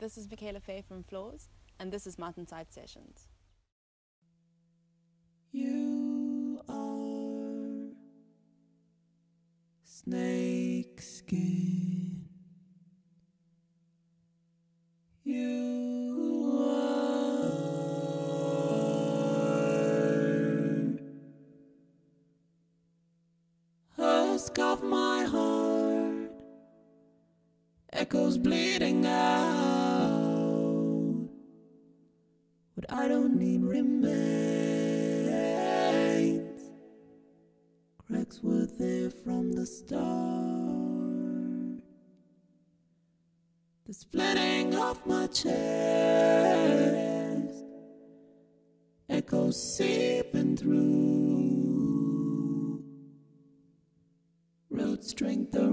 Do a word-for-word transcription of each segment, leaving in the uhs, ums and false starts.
This is Mikhaela Faye from Floors, and this is Mountainside Sessions. You are snakeskin. You are husk of my heart, echoes bleeding out. What I don't need remains. Cracks were there from the start. The splitting of my chest, echoes seeping through. Road strength the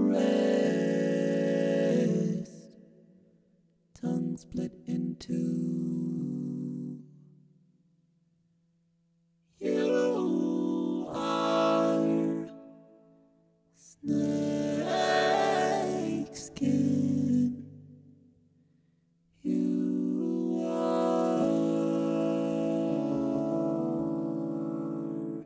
rest, tongue split in two. You are snakeskin. You are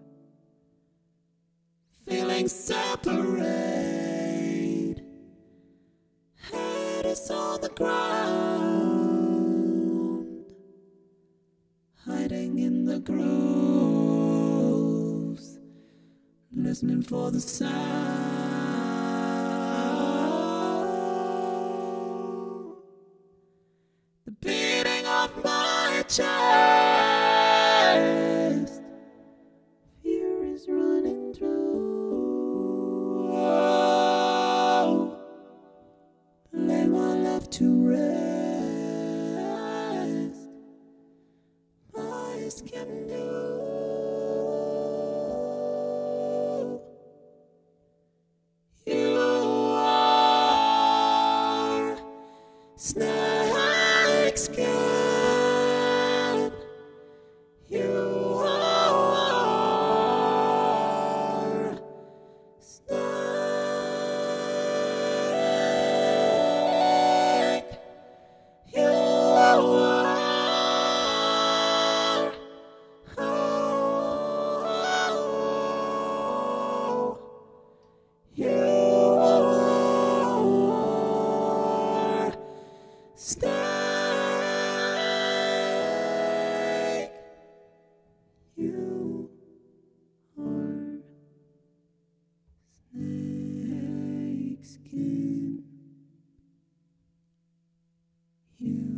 feeling separate. Head is on the ground, hiding in the grooves, listening for the sound. The beating of my chest, fear is running through. Oh, lay my love to rest. My eyes can do. You are snakeskin. You are snake. You are. Oh, you are snake. You are snakeskin. You